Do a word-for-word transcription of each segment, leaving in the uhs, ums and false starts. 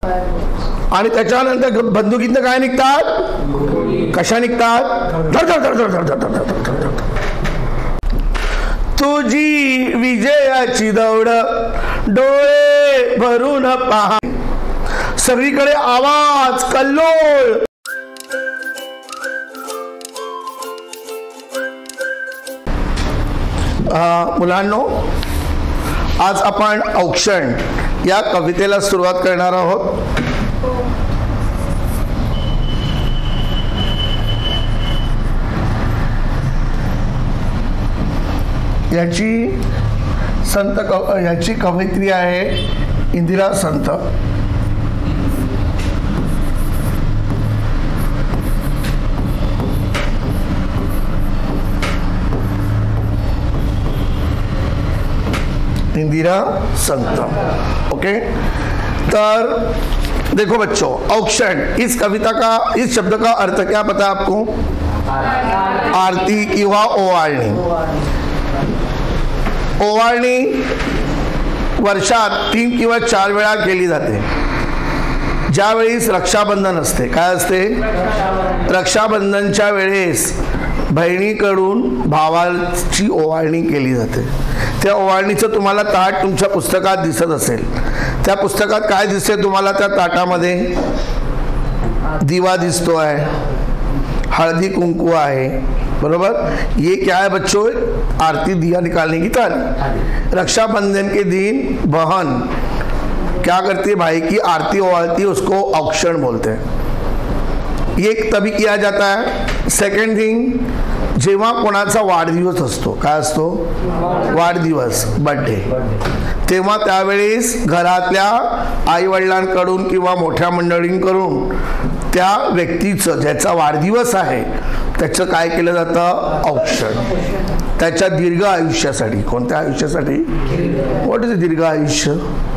आणि त्याच्यानंतर बंदुकीतनं काय निघतात, कशा निघतात, धड धड धड धड धड धड धड धड धड. तुझी विजयाची दौड डोळे भरून पहा, सगळीकडे आवाज कल्लोळ. मुलांनो, आज आपण औक्षण या कवितेला सुरुवात करणार आहोत. याची संत कव याची कवयित्री आहे इंदिरा संत. इंदिरा संत. ओके, तर देखो बच्चों, औक्षण इस कविता का, इस शब्द का अर्थ क्या पता है आपको? आरती किंवा ओवाळणी. ओवाळणी वर्षात तीन किंवा चार वेळा केली जाते. ज्यावेळेस रक्षाबंधन असते, काय असते? रक्षाबंधनच्या वेळेस बहिणीकडून भावाची ओवाळणी केली जाते. त्या ओवाळणीचं तुम्हाला ताट तुमच्या पुस्तकात दिसत असेल. त्या पुस्तकात काय दिसते तुम्हाला? त्या ताटामध्ये दिवा दिसतो आहे, हळदी कुंकू आहे, बरोबर. ये क्या है बच्चों? आरती दिया निकालने की तारीख. रक्षाबंधन के दिन बहन क्या करती है? भाई की आरती ओवाळती, उसको औक्षण बोलते हैं. ये तभी किया जाता है. सेकंड थिंग, जेव्हा कोणाचा वाढदिवस असतो, काय असतो? वाढदिवस, बर्थडे, तेव्हा त्यावेळेस घरातल्या आई वडिलांकडून किंवा मोठ्या मंडळींकडून त्या व्यक्तीचं, ज्याचा वाढदिवस आहे, त्याचं काय केलं जातं? औक्षण. त्याच्या दीर्घ आयुष्यासाठी. कोणत्या आयुष्यासाठी? व्हॉट इज दीर्घ आयुष्य?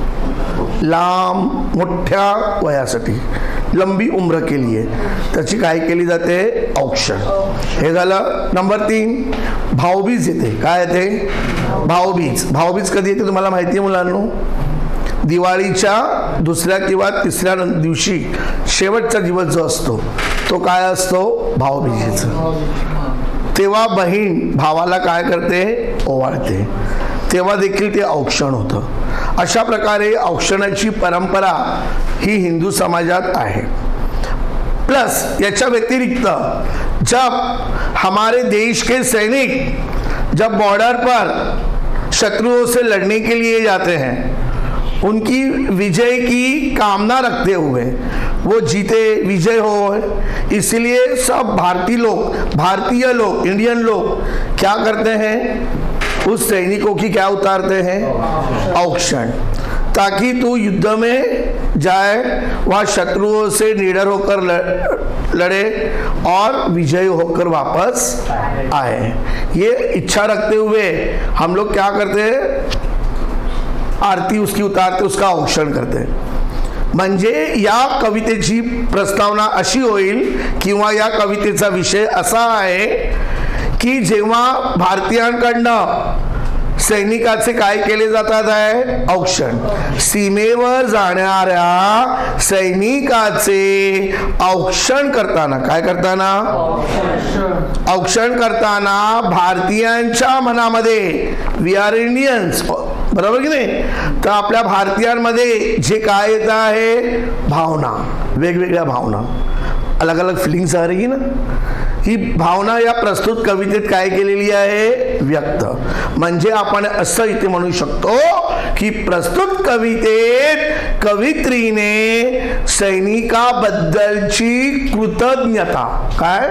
लांब मोठ्या वयासाठी, लंबी उम्र के लिए त्याची काय केली जाते? औक्षण. हे झालं. नंबर तीन, भाऊबीज येते. काय येते? भाऊबीज. भाऊबीज कधी येते तुम्हाला माहिती आहे मुलांनो? दिवाळीच्या दुसऱ्या किंवा तिसऱ्या दिवशी शेवटचा दिवस जो असतो तो काय असतो? भाऊबीजेचा. तेव्हा बहीण भावाला काय करते? ओवाळते. तेव्हा देखील ते औक्षण होतं. अशा प्रकारे औक्षणाची परंपरा ही हिंदू समाजात आहे. प्लस याच्या व्यतिरिक्त जब हमारे देश के सैनिक जब बॉर्डर पर शत्रुओं से लड़ने के लिए जाते हैं, उनकी विजय की कामना रखते हुए, वो जीते, विजय हो, इसलिए सब भारतीय लोग, भारतीय लोग, इंडियन लोग क्या करते हैं? उस सैनिकों की क्या उतारते हैं? औक्षण. ताकि तू युद्ध में जाए, वहाँ शत्रुओं से निडर होकर लड़े और विजयी होकर वापस आए. ये इच्छा रखते हुए हम लोग क्या करते हैं? आरती उसकी उतारते, उसका औक्षण करते. म्हणजे या कवितेची प्रस्तावना अशी होईल किंवा या कवितेचा विषय असा आहे की जेव्हा भारतीयांकडनं सैनिकाचे काय केले जातात आहे? औक्षण. सीमेवर जाणाऱ्या सैनिकाचे औक्षण करताना, काय करताना? औक्षण करताना भारतीयांच्या मनामध्ये, वी आर इंडियन्स, बरोबर की नाही? तर आपल्या भारतीयांमध्ये जे काय येत आहे? भावना, वेगवेगळ्या भावना, अलग अलग फिलिंग्स आ रही ना. ही भावना या प्रस्तुत कवितेत काय केलेली आहे? व्यक्त. म्हणजे आपण असं इथे म्हणू शकतो की प्रस्तुत कवितेत कवित्रीने सैनिकाबद्दलची कृतज्ञता, काय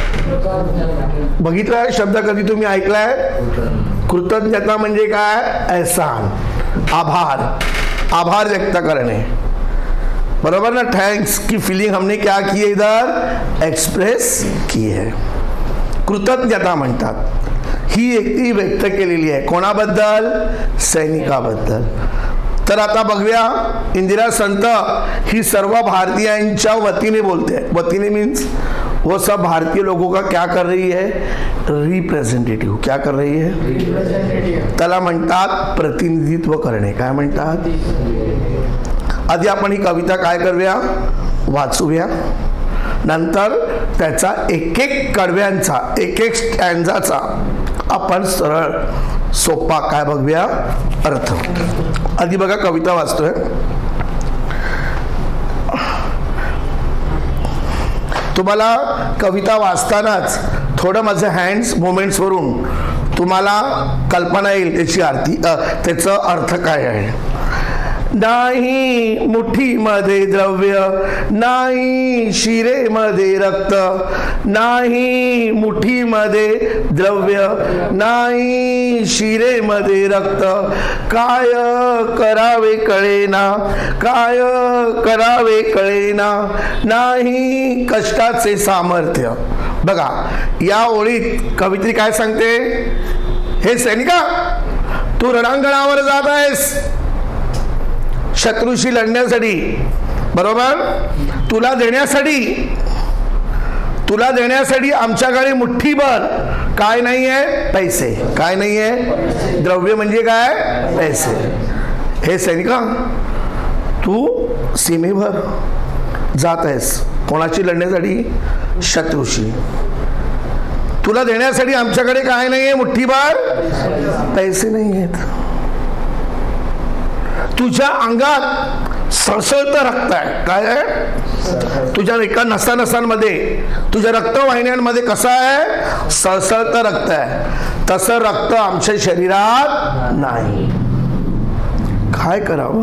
बघितलाय शब्द कधी तुम्ही ऐकलाय? कृतज्ञता म्हणजे काय? एहसान, आभार, आभार व्यक्त करणे, बराबर ना. थैंक्स की फीलिंग हमने क्या की है? इधर एक्सप्रेस की है. कृतज्ञता म्हणतात. ही व्यक्ती व्यक्त केलेली आहे. कोणाबद्दल? सैनिकाबद्दल. तर आता बघूया, इंदिरा संत ही सर्व भारतीयांच्या वतीने बोलते. वतीने मीन्स वो सब भारतीय लोगों का क्या कर रही है? रिप्रेझेंटेटिव्ह. क्या कर रही है? त्याला म्हणतात प्रतिनिधित्व करणे. काय म्हणतात? आधी आपण ही कविता काय करूया, वाचूया. नंतर त्याचा एक एक कडव्यांचा एक एक स्टँजाचा आपण सरळ सोपा काय बघूया अर्थ. आधी बघा कविता वाचतोय. तुम्हाला कविता वाचतानाच थोडं माझं हँड्स मुवमेंट्सवरून तुम्हाला कल्पना येईल त्याची आरती त्याचा अर्थ काय आहे. नाही मुठीमध्ये द्रव्य, नाही शिरेमध्ये रक्त, नाही मुठीमध्ये द्रव्य, नाही शिरेमध्ये रक्त, काय करावे कळेना, काय करावे कळेना, नाही कष्टाचे सामर्थ्य. बघा या ओळीत कवित्री काय सांगते, हे सैनिका तू रणांगणावर जात आहेस शत्रूशी लढण्यासाठी, बरोबर. तुला देण्यासाठी तुला देण्यासाठी आमच्याकडे मुठ्ठीभर काय नाही आहे, पैसे. काय नाही आहे, द्रव्य म्हणजे काय, पैसे. हे सैनिका तू सीमेवर जात आहेस कोणाशी लढण्यासाठी, शत्रूशी. तुला देण्यासाठी आमच्याकडे काय नाही आहे, मुठ्ठीभर पैसे नाही आहेत. तुझ्या अंगात सळसळतं रक्त आहे. काय आहे, तुझ्या एका नसा नसांमध्ये तुझ्या रक्तवाहिन्यांमध्ये कसं आहे, सळसळतं रक्त आहे. तसं रक्त आमच्या शरीरात नाही. काय करावं,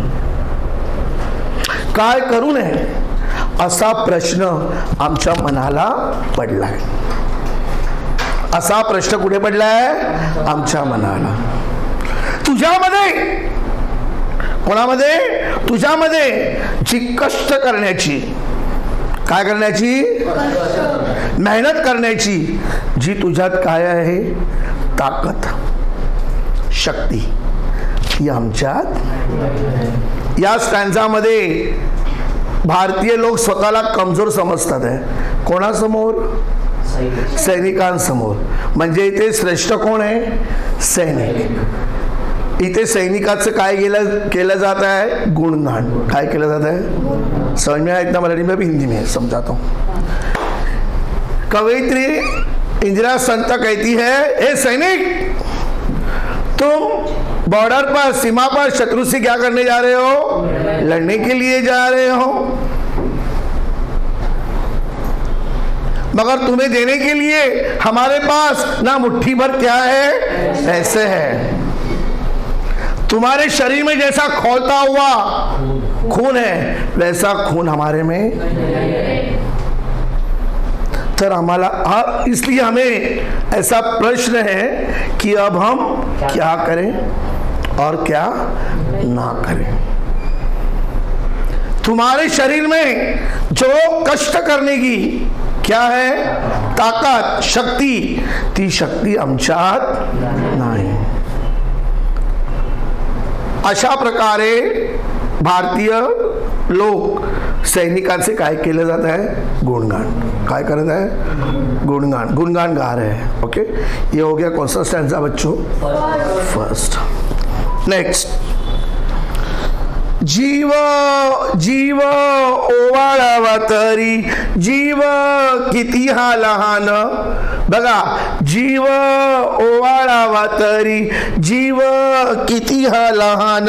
काय करू नये असा प्रश्न आमच्या मनाला पडलाय. असा प्रश्न कुठे पडलाय, आमच्या मनाला. तुझ्यामध्ये, कोणामध्ये, तुझ्यामध्ये जी कष्ट करण्याची, काय करण्याची, मेहनत करण्याची जी तुझ्यात काय आहे, ताकद, शक्ती, ती आमच्यात. या स्टँजामध्ये भारतीय लोक स्वतःला कमजोर समजतात आहे. कोणासमोर, सैनिकांसमोर. म्हणजे इथे श्रेष्ठ कोण आहे, सैनिक. इथे सैनिकाचं काय केलं केलं जात आहे, गुणगान. काय केलं जात है, समझ में आया इतना मराठी में भी हिंदी में समझाता हूँ. कवयित्री इंदिरा संत कहती है, ए सैनिक तुम बॉर्डर पर, सीमा पर शत्रु से क्या करने जा रहे हो, लड़ने के लिए जा रहे हो, मगर तुम्हें देने के लिए हमारे पास ना मुट्ठी भर क्या है, पैसे है. तुम्हारे शरीर में जैसा खौलता हुआ खून है वैसा खून हमारे में. तर हमारा, इसलिए हमें ऐसा प्रश्न है कि अब हम क्या करें और क्या ना करें. तुम्हारे शरीर में जो कष्ट करने की क्या है, ताकद, शक्ती, ती शक्ती आमच्यात नाही. अशा प्रकारे भारतीय लोक सैनिकांचे काय केले जात आहे, गुणगान. काय करत आहे, गुणगान, गुणगान गा रहे हैं. ओके, ये हो गया कौन सा स्टैंजा बच्चों, फर्स्ट. नेक्स्ट, जीव जीव ओवाळावा तरी जीव किती हा लहान. बघा, जीव ओवाळावा तरी जीव किती हा लहान.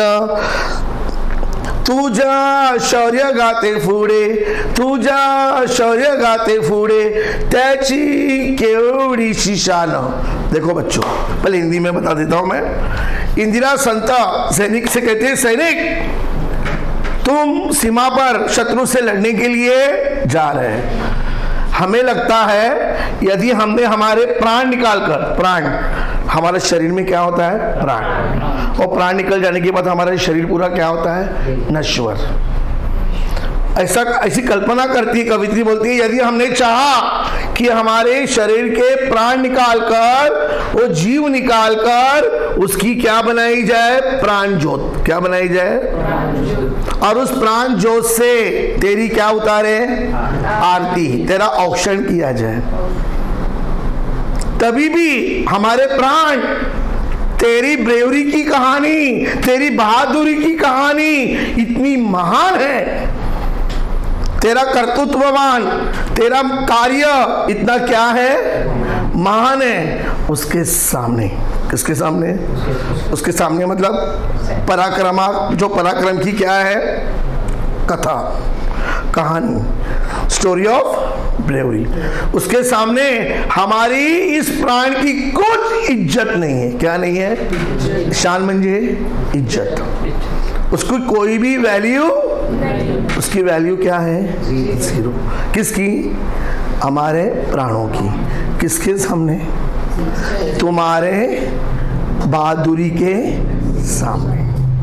तुझ्या शौर्य गाते पुढे, तुझ्या शौर्य गाते पुढे त्याची केवढीशी शान. देखो बच्चों, पहले हिंदी में बता देता हूं मैं. इंदिरा संत सैनिक से कहते हैं, सैनिक तुम सीमा पर शत्रु से लड़ने के लिए जा रहे हैं. हमें लगता है यदि हमने हमारे प्राण निकालकर, प्राण हमारे शरीर में क्या होता है, प्राण, और प्राण निकल जाने के बाद हमारा शरीर पूरा क्या होता है, नश्वर. ऐसा ऐसी कल्पना करती है कवित्री, बोलती है यदि हमने चाहा कि हमारे शरीर के प्राण निकालकर, वो जीव निकालकर उसकी क्या बनाई जाए, प्राण ज्योत. क्या बनाई जाए, और उस प्राण ज्योत से तेरी क्या उतारे, आरती, तेरा औक्षण किया जाए. तभी भी हमारे प्राण तेरी ब्रेवरी की कहानी, तेरी बहादुरी की कहानी इतनी महान है, तेरा कर्तृत्ववान, तेरा कार्य इतना क्या है, महान है। उसके सामने, किसके सामने? उसके सामने मतलब पराक्रमा, जो पराक्रम की क्या है, कथा, कहानी, स्टोरी ऑफ ब्रेवरी, उसके सामने हमारी इस प्राण की कुछ इज्जत नहीं है। क्या नहीं है? शान म्हणजे इज्जत, उसकी कोई भी वैल्यू, उसकी वैल्यू क्या है? जीरो। किसकी? हमारे प्राणों की। किसके सामने? तुम्हारे बहादुरी के सामने।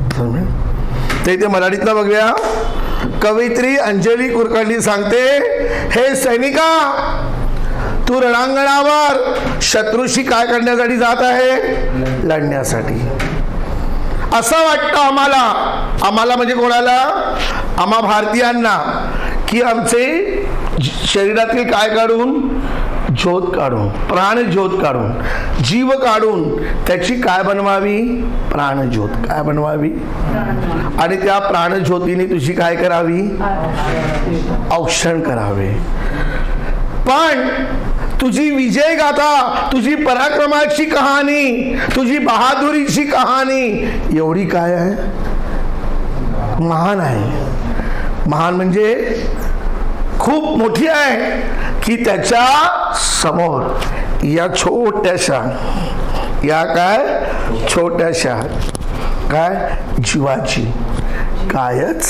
ते इथे मराठीतला बघूया. कवयित्री अंजली कुलकर्णी सांगते, हे सैनिका, तू रणांगणावर शत्रूशी काय करण्यासाठी जात आहे? लढण्यासाठी. असं वाटतं आम्हाला, आम्हाला म्हणजे कोणाला? आम्हा भारतीयांना, की आमचे शरीरातील काय काढून? ज्योत काढून, प्राण ज्योत काढून, जीव काढून त्याची काय बनवावी? प्राण ज्योत. काय बनवावी? आणि त्या प्राण ज्योतीने तुझी काय करावी? औक्षण करावे. पण तुझी विजय गाथा, तुझी पराक्रमाची कहाणी, तुझी बहादुरीची कहाणी एवढी काय आहे? महान आहे. महान म्हणजे खूप मोठी आहे, की त्याच्या समोर या छोट्याशा, या काय छोट्याशा काय जीवाची कायच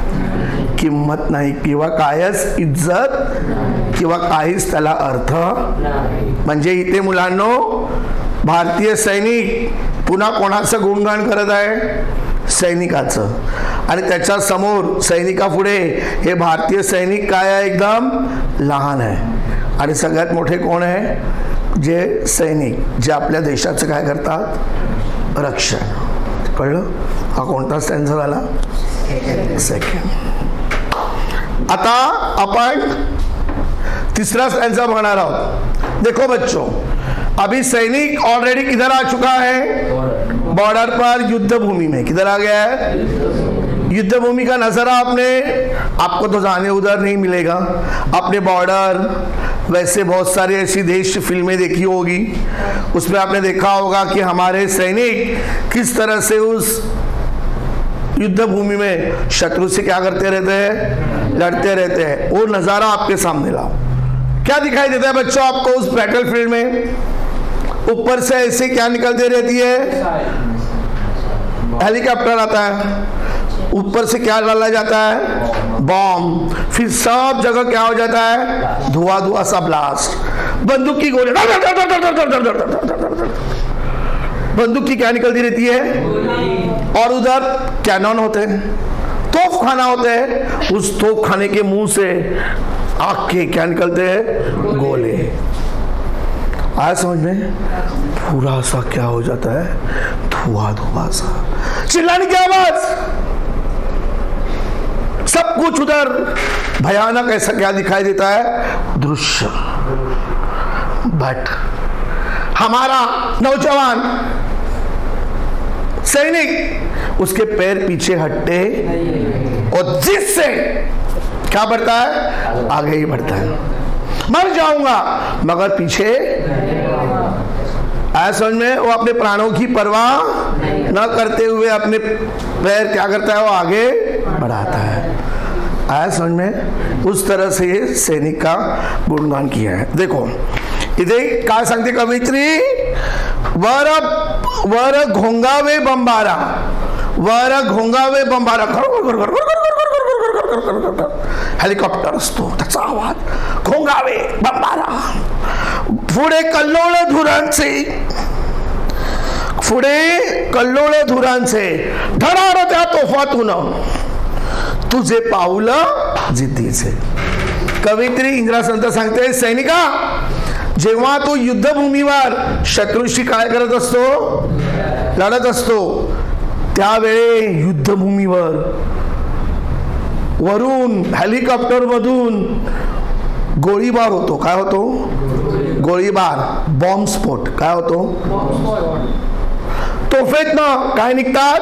किंमत नाही, किंवा कायच इज्जत, किंवा काहीच त्याला अर्थ. म्हणजे इथे मुलांनो, भारतीय सैनिक पुन्हा कोणाचं गुणगान करत आहे? सैनिकाचं. आणि त्याच्या समोर सैनिकापुढे हे भारतीय सैनिक काय आहे? एकदम लहान आहे. आणि सगळ्यात मोठे कोण आहे? जे सैनिक, जे आपल्या देशाचं काय करतात? रक्षण. कळलं? हा कोणता स्टँजा झाला? सेकंड. आता आपण तीसरा स्टैंजा बना रहा हूं. देखो बच्चों, अभी सैनिक ऑलरेडी किधर आ चुका है? बॉर्डर पर, युद्ध भूमि में. किधर आ गया है? युद्ध भूमि का नजारा आपने, आपको तो जाने उधर नहीं मिलेगा. आपने बॉर्डर, वैसे बहुत सारी ऐसी देश फिल्में देखी होगी, उसमें आपने देखा होगा कि हमारे सैनिक किस तरह से उस युद्ध भूमि में शत्रु से क्या करते रहते हैं? लड़ते रहते हैं. वो नजारा आपके सामने लाओ. क्या दिखाई देता है बच्चों आपको उस बैटल फील्ड में? ऊपर से ऐसे क्या निकलती रहती है? हेलीकॉप्टर आता है, ऊपर से क्या डाला जाता है? बॉम्ब. फिर सब जगह क्या हो जाता है? धुआं धुआं सा ब्लास्ट. बंदूक की गोली, बंदूक की क्या निकलती रहती है? और उधर कैनन होते हैं, तोप खाना होते हैं. उस तोप खाने के मुंह से आग के क्या निकलते हैं? गोले. आया समझ में? पूरा सा क्या हो जाता है? धुआं धुआं सा. चिल्लाने की आवाज, सब कुछ उधर भयानक ऐसा क्या दिखाई देता है? दृश्य. बट हमारा नौजवान सैनिक, उसके पैर पीछे हटते और जिससे क्या बढ़ता है? आगे ही बढ़ता है. मर जाऊंगा मगर पीछे. आया समझ में? वो अपने प्राणों की परवाह न करते हुए अपने पैर क्या करता है? वो आगे बढ़ाता है. आया समझ में? उस तरह से ये सैनिक का गुणगान किया है. देखो इथे काय सांगते कवयित्री? वर वर घोंगावे बंबारा, वर घोंगावे बंबारा. हेलिकॉप्टर असतो, त्याचा आवाज, घोंगावे बंबारा. पुढे कल्लोळ धुरांचे, पुढे कल्लोळ धुरांचे धडार त्या तोफातून तुझे पाऊलं जिद्दीचे. कवयित्री इंदिरा संत सांगते, सैनिका, जेव्हा तो युद्धभूमीवर शत्रूशी काय करत असतो? लढत असतो. त्यावेळे युद्धभूमीवर वरून हेलिकॉप्टर मधून गोळीबार होतो. काय होतो? गोळीबार, बॉम्ब स्फोट. काय होतो? तोफेतनं काय निघतात?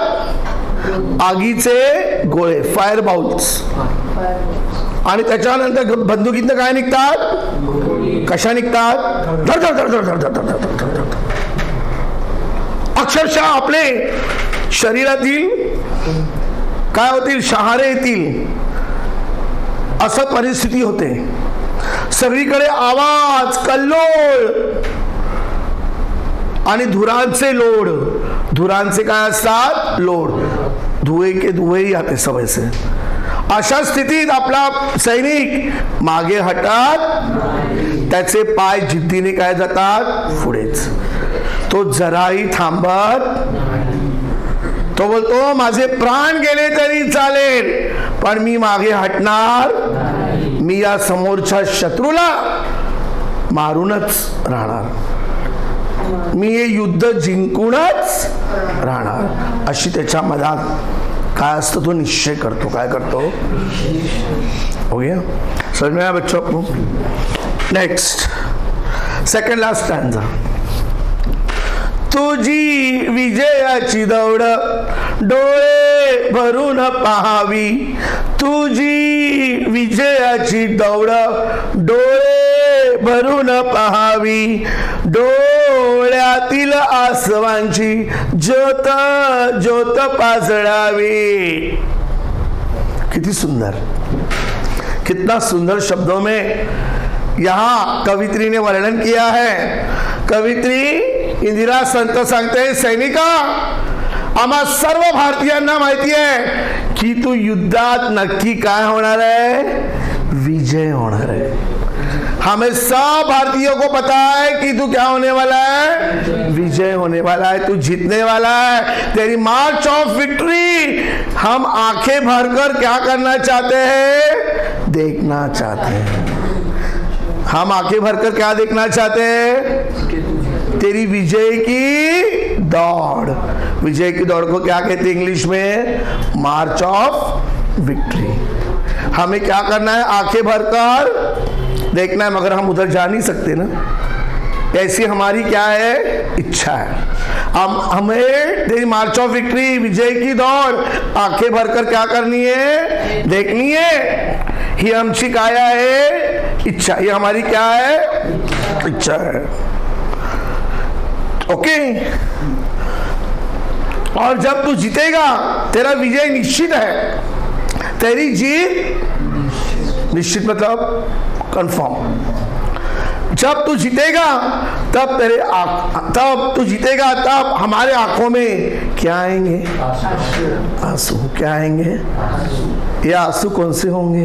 आगीचे गोळे, फायर बाउल्स. आणि त्याच्यानंतर बंदुकीतनं काय निघतात? कशा निघतात? धड धड धड धड धड धड धड धड. अक्षरशः आपले शरीरातील काय होतील? शहारे येतील असं परिस्थिती होते. सगळीकडे आवाज, कल्लोळ आणि धुरांचे लोड. धुरांचे काय असतात? लोड. धुए के धुए आते समय से. अशा स्थितीत आपला सैनिक मागे हटत, त्याचे पाय जिद्दीने काय जातात? पुढेच. तो जराही थांबत. तो बोलतो माझे प्राण गेले तरी चालेल, पण मी मागे हटणार. मी या समोरच्या शत्रूला मारूनच राहणार. मी हे युद्ध जिंकूनच राहणार. अशी त्याच्या मनात काय असतं? तो निश्चय करतो. काय करतो? हो गया? समझ में आया बच्चों को? Next, second last stanza. तुझी विजयाची दौड डोळे भरून पाहावी. तुझी विजयाची दौड डोळे भरून पाहावी. डोळ्यातील आसवांची ज्योत ज्योत पाजळावी. किती सुंदर, कितना सुंदर शब्दों में यहाँ कवित्री ने वर्णन किया है. कवित्री इंदिरा संत सांगते, सैनिका, आम्हा सर्व भारतीयांना माहिती आहे की तू युद्धात नक्की काय होणार आहे? विजय होणार है. हमें सब भारतीयों को पता है कि तू क्या होने वाला है? विजय होने वाला है. तू जीतने वाला है. तेरी मार्च ऑफ विक्ट्री हम आंखें भरकर क्या करना चाहते हैं? देखना चाहते हैं. हम आंखें भरकर क्या देखना चाहते हैं? तेरी विजय की दौड़. विजय की दौड़ को क्या कहते हैं इंग्लिश में? March of victory. हमें क्या करना है? आंखें भरकर देखना है, मगर हम उधर जा नहीं सकते ना. ऐसी हमारी क्या है? इच्छा है. हम हमें तेरी मार्च ऑफ विक्ट्री, विजय की दौड़ आंखें भरकर क्या करनी है? देखनी है. ही हमची काय आहे? इच्छा. ये हमारी क्या है? इच्छा है. ओके. और जब तू जीतेगा तेरा विजय निश्चित है. तेरी जीत निश्चित मतलब कंफर्म. जब तू जीतेगा तब तेरे तब तू जीतेगा तब हमारे आंखों में क्या आएंगे? आंसू. क्या आएंगे? ये आंसू कौन से होंगे?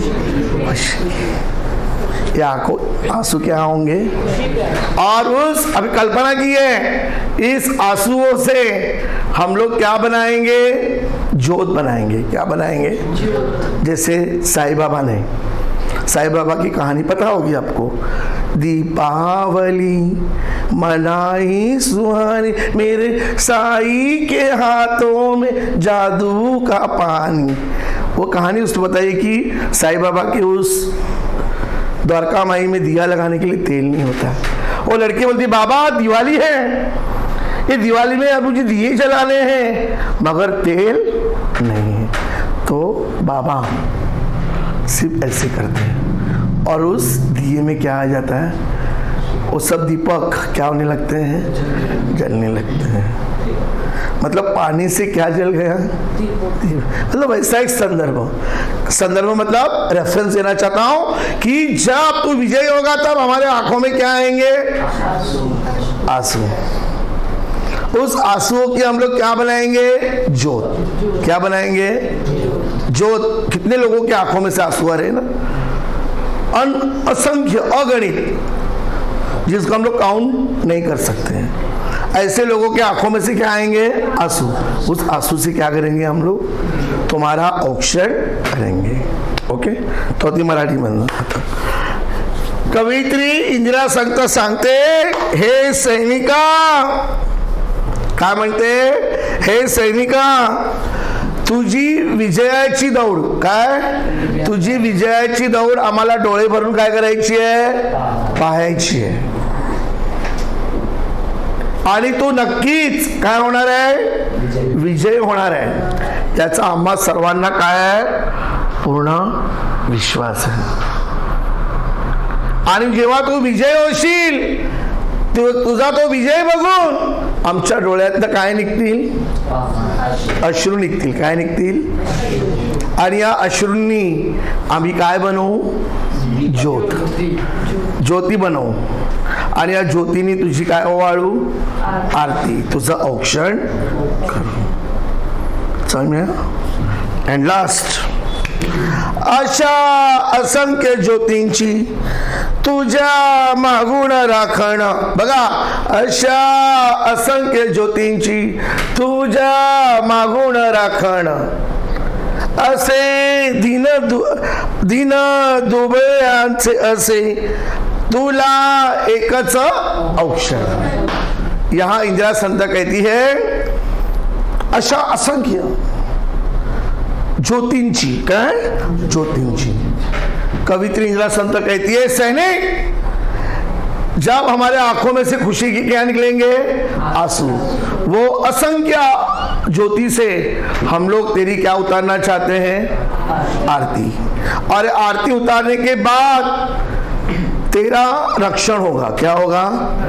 ये आंखों आंसू क्या होंगे? और उस अभी कल्पना की है, इस आंसुओं से हम लोग क्या बनाएंगे? जोत बनाएंगे. क्या बनाएंगे? जैसे साईं बाबा ने, साईं बाबा की कहानी पता होगी आपको. दीपावली मनाई सुहानी, मेरे साईं के हाथों में जादू का पानी. वो कहानी उसको बताइए कि साईं बाबा के उस द्वारका माई में दिया लगाने के लिए तेल नहीं होता. वो लड़की बोलती, बाबा दिवाली है, ये दिवाली में अब मुझे दिए जलाने हैं मगर तेल नहीं है. तो बाबा सिर्फ ऐसे करते हैं और उस दिए में क्या आ जाता है? वो सब दीपक क्या होने लगते हैं? जलने लगते हैं. मतलब पानी से क्या जल गया? मतलब ऐसा एक संदर्भ संदर्भ मतलब रेफरेंस देना चाहता हूं कि जब तू विजय होगा तब हमारे आंखों में क्या आएंगे? आंसू. उस आंसुओं की हम लोग क्या बनाएंगे? जोत. क्या बनाएंगे? जोत. कितने लोगों की आंखों में से आंसू आ रहे हैं ना? अन असंख्य, अगणित, जिसको हम लोग काउंट नहीं कर सकते हैं. ऐसे लोगों के आंखों में से क्या आएंगे? आंसू. उस आंसू से क्या करेंगे हम लोग? तुम्हारा औक्षण करेंगे. ओके. तो ती मराठी म्हणणं. कवयित्री इंदिरा संत सांगते, हे सैनिका, काय म्हणते? हे सैनिका, तुझी विजयाची दौड. काय? तुझी विजयाची दौड आम्हाला डोळे भरून काय करायची आहे? पाहायची आहे. आणि तो नक्कीच काय होणार आहे, विजय होणार आहे, याचा आम्हा सर्वांना काय आहे, पूर्ण विश्वास आहे. आणि जेव्हा तू विजय होशील, तु, तुझा तो विजय बघून आमच्या डोळ्यातनं काय निघतील, अश्रू निघतील. काय निघतील? आणि या अश्रूंनी आम्ही काय बनवू, ज्योत, ज्योती बनवू. आणि या ज्योतीने तुझी काय ओवाळू, आरती, तुझं औक्षण करू. समजा. अँड लास्ट, अशा असंख्य ज्योतींची तुझ्या मागून राखण. बघा, अशा असंख्य ज्योतींची तुझ्या मागून राखण, असे दिन दु दिन दुबळ्यांचे असे तुला एकच औक्षण. यहाँ इंदिरा संत कहती है अशा असंख्य ज्योतींची, काय ज्योतींची. कवित्री इंदिरा संत कहती है सैनिक, जब हमारे आंखों में से खुशी की क्या निकलेंगे, आंसू. वो असंख्य ज्योति से हम लोग तेरी क्या उतारना चाहते हैं, आरती. और आरती उतारने के बाद तेरा रक्षण होगा. क्या होगा,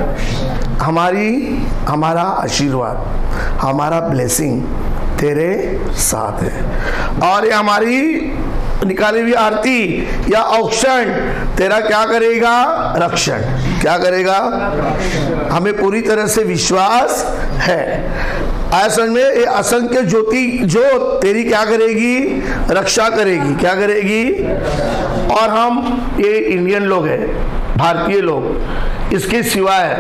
हमारी हमारा आशीर्वाद, हमारा ब्लेसिंग तेरे साथ है. और ये हमारी निकाली हुई आरती या औक्षण तेरा क्या करेगा, रक्षण. क्या करेगा, हमें पूरी तरह से विश्वास है. ऐसा में ये असंख्य ज्योति जो तेरी क्या करेगी, रक्षा करेगी. क्या करेगी? और हम ये इंडियन लोग हैं, भारतीय लोग, इसके सिवाय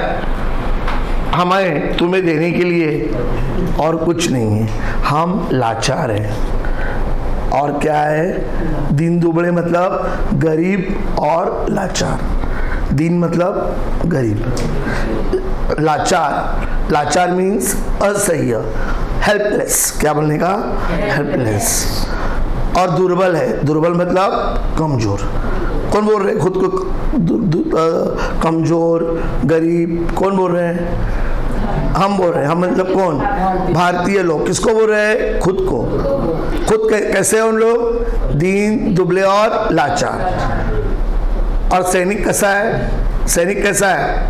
हमें तुम्हें देने के लिए और कुछ नहीं है. हम लाचार हैं. और क्या है, दीन दुबड़े मतलब गरीब और लाचार. दीन मतलब गरीब, लाचार, लाचार मीन्स असह्य, हेल्पलेस. क्या बोलने का, हेल्पलेस. और दुर्बल है, दुर्बल मतलब कमजोर. कौन बोल रहे हैं खुद को दु, दु, आ, कमजोर, गरीब? कौन बोल रहे हैं? हम बोल रहे हैं. हम मतलब कौन, भारतीय लोग. किसको बोल रहे हैं, खुद को. खुद कैसे हैं उन लोग, दीन दुबले और लाचार. और सैनिक कैसा है, सैनिक कैसा है,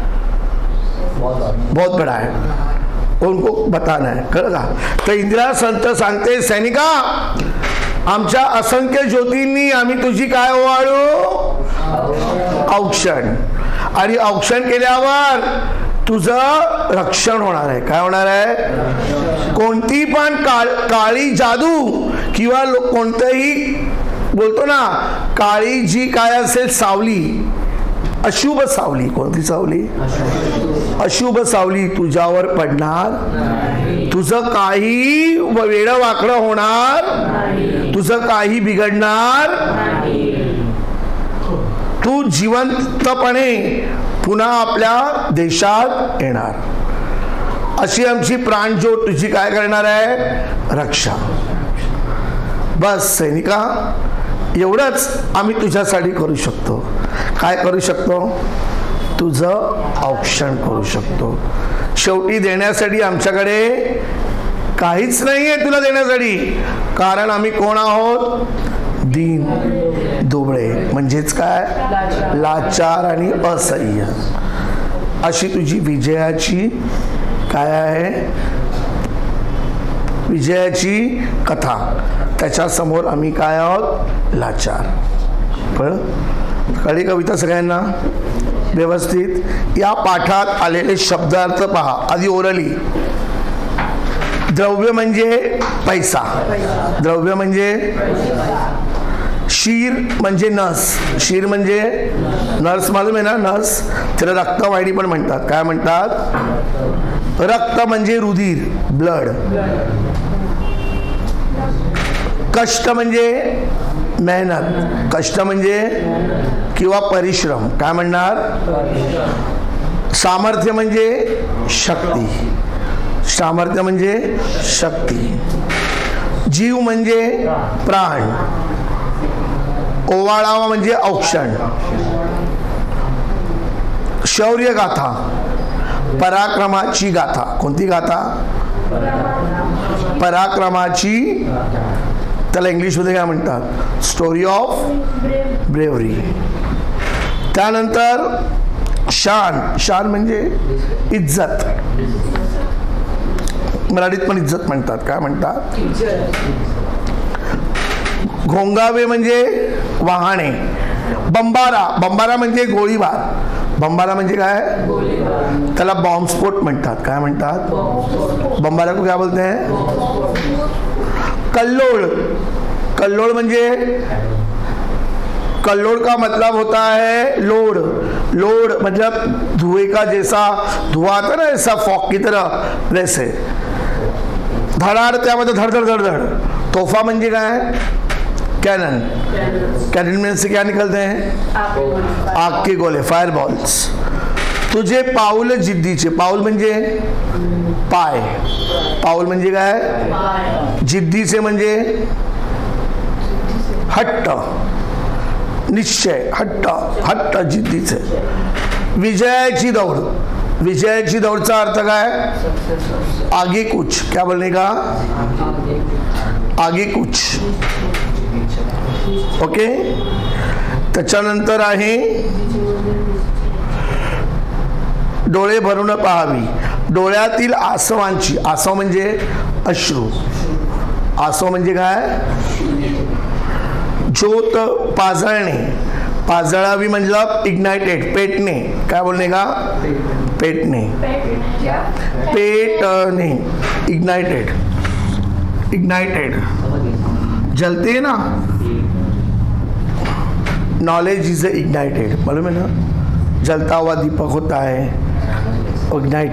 बहुत बड़ा है. उनको बताना है, कळलं का. तर इंदिरा संत सांगते, सैनिका, आमच्या असंख्य ज्योतींनी आम्ही तुझी काय ओवाळू, औक्षण. आणि औक्षण केल्यावर तुझं रक्षण होणार आहे. काय होणार आहे, कोणती पण काळ काळी जादू किंवा कोणतंही बोलतो ना, काळी जी काय असेल सावली, अशुभ सावली. कोणती सावली, अशुभ सावली तुझ्यावर पडणार. तुझं काही वेडं वाकडं होणार, तुझं काही बिघडणार. तू जिवंतपणे पुन्हा आपल्या देशात येणार. अशी आमची प्राणज्योत तुझी काय करणार आहे, रक्षा. बस सैनिका, एवढंच आम्ही तुझ्यासाठी करू शकतो. काय करू शकतो, तुझं औक्षण करू शकतो. शेवटी देण्यासाठी आमच्याकडे काहीच नाहीये तुला देण्यासाठी, कारण आम्ही कोण आहोत, दीन दुबळे, म्हणजेच काय, लाचार आणि असह्य. अशी तुझी विजयाची काय आहे, विजयाची कथा. त्याच्या समोर आम्ही काय आहोत, लाचार. कळ कळली कविता सगळ्यांना व्यवस्थित. या पाठात आलेले शब्दार्थ पहा. आधी ओरली. द्रव्य म्हणजे पैसा, द्रव्य म्हणजे शीर म्हणजे नस. शीर म्हणजे नर्स, मालूम आहे ना, नर्स. त्याला रक्तवाहिनी पण म्हणतात. काय म्हणतात, रक्त म्हणजे रुधिर, ब्लड. कष्ट म्हणजे मेहनत, कष्ट म्हणजे किंवा परिश्रम. काय म्हणणार, सामर्थ्य म्हणजे शक्ती, सामर्थ्य म्हणजे शक्ती. जीव म्हणजे प्राण, ओवाळावा म्हणजे औक्षण. शौर्य गाथा, पराक्रमाची गाथा. कोणती गाथा? पराक्रमाची. त्याला इंग्लिशमध्ये काय म्हणतात? Story of bravery. त्यानंतर शान. शान म्हणजे इज्जत. मराठीत पण इज्जत म्हणतात. काय म्हणतात? घोंगावे म्हणजे वाहने. बंबारा. बंबारा म्हणजे गोळीबार. बंबारा म्हणजे काय? त्याला बॉम्बस्फोट म्हणतात. काय म्हणतात? बंबारा को क्या बोलते हैं? कल्लोळ. कल्लोळ म्हणजे, कल्लोळ का मतलब होता है लोड. लोड मतलब धुएं का जैसा धुआं आता ना, ऐसा फॉग की तरह, वैसे. धडाड त्यामध्ये धडधड धडधड. तोफा म्हणजे काय? कैनन. कैनन में से क्या निकलते हैं? आग के गोले, फायर बॉल्स. तुझे पाऊल जिद्दीचे. पाऊल म्हणजे पाय. पाऊल म्हणजे काय? जिद्दीचे म्हणजे हट्ट, निश्चय, हट्ट, हट्ट जिद्दीचे. विजयाची दौड. विजयाची दौडचा अर्थ काय? आगे कुछ. क्या बोलने का? आगे कुछ. ओके. त्याच्यानंतर आहे डोळे भरून पाहावी. डोळ्यातील आसवांची. आसव म्हणजे अश्रू. आसव म्हणजे काय? ज्योत पाजळणे. पाजळावी म्हणजे इग्नाइटेड, पेटणे. काय बोलणे का? पेटणे. पेटणे. इग्नाइटेड. इग्नाइटेड. जलते ना. Knowledge is ignited. मालूम है ना? जलता हुआ दीपक होता है, इग्नाइट.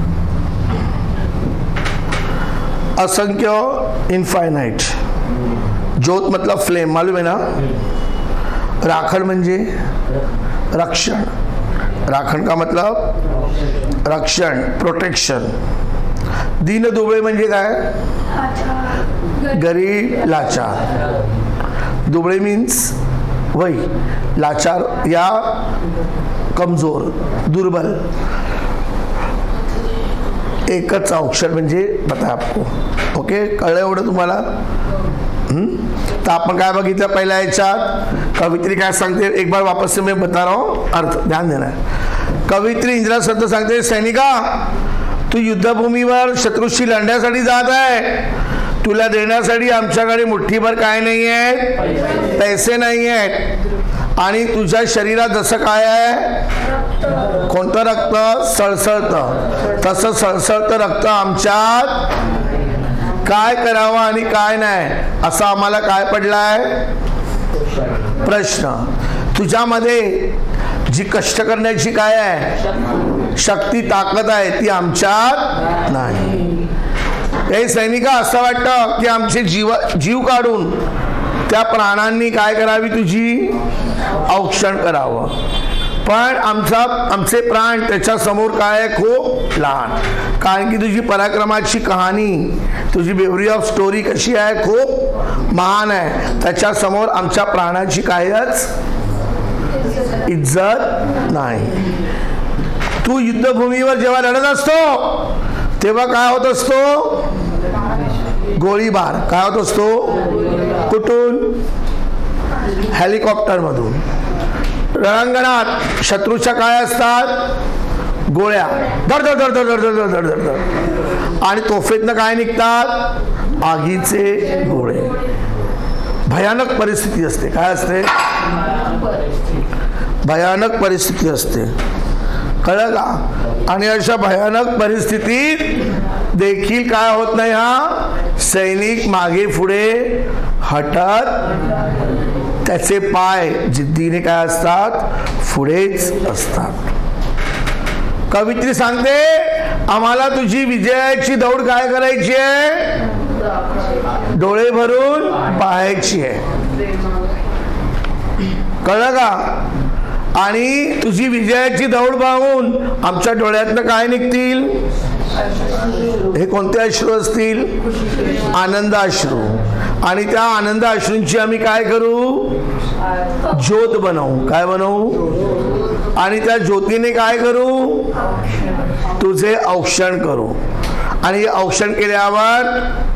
असंख्य, इनफाइनाइट. ज्योत मतलब फ्लेम. मालूम है ना? राखण म्हणजे रक्षण. राखण का मतलब रक्षण, प्रोटेक्शन. दीन दुबळे म्हणजे काय? गरीब, लाचार. दुबळे मीन्स वही, लाचार या कमजोर, दुर्बल. एकच अक्षर म्हणजे बता आपको. ओके. कळलं एवढं तुम्हाला? तर आपण काय बघितलं पहिल्या याच्यात? कवित्री काय सांगते? एक बार वापस से मैं बता रहा हूँ, अर्थ ध्यान देना है. कवित्री इंदिरा शब्द सांगते, सैनिका तू युद्धभूमीवर शत्रूशी लढण्यासाठी जात आहे. तुला देण्यासाठी आमच्याकडे मुठ्ठीभर काय नाही आहेत? पैसे नाही आहेत. आणि तुझ्या शरीरात जसं काय आहे? कोणतं रक्त? सळसळतं. तसं सळसळतं रक्त आमच्यात. काय करावं आणि काय नाही असं आम्हाला काय पडलाय? प्रश्न. तुझ्यामध्ये जी कष्ट करण्याची काय आहे? शक्ती, ताकद आहे, ती आमच्यात नाही. हे सैनिका, असं वाटतं की आमचे जीव जीव काढून त्या प्राणांनी काय करावी? तुझी औक्षण करावं. पण आमचा आमचे प्राण त्याच्या समोर काय आहे? खूप लहान. कारण की तुझी पराक्रमाची कहाणी, तुझी ब्रेव्हरी ऑफ स्टोरी कशी आहे? खूप महान आहे. त्याच्या समोर आमच्या प्राणाची कायच इज्जत नाही. तू युद्धभूमीवर जेव्हा लढत असतो तेव्हा काय होत असतो? गोळीबार. काय होत असतो? कुठून? हेलिकॉप्टर मधून. रणांगणात शत्रूच्या काय असतात? गोळ्या. धड धड धड धड धड धड धड धड. आणि तोफेतनं काय निघतात? आगीचे गोळे. भयानक परिस्थिती असते. काय असते? भयानक परिस्थिती असते. कळलं का? आणि अशा भयानक परिस्थितीत देखील काय होत नाही? हा सैनिक मागे पुढे हटत. त्याचे पाय जिद्दीने काय असतात? पुढेच असतात. कवित्री सांगते, आम्हाला तुझी विजयाची दौड काय करायची आहे? डोळे भरून पाहायची आहे. कळलं का? आणि तुझी विजयाची दौड पाहून आमच्या डोळ्यातनं काय निघतील? हे कोणते अश्रू असतील? आनंद अश्रू. आणि त्या आनंद अश्रूंची आम्ही काय करू? ज्योत बनवू. काय बनवू? आणि त्या ज्योतीने काय करू? तुझे औक्षण करू आणि हे औक्षण केल्यावर